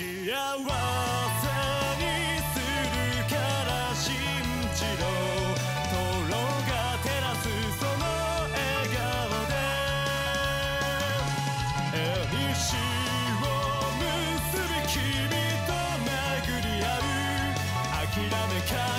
幸せにするから信じろ。灯が照らすその笑顔で縁を結び君と巡り合う。諦めか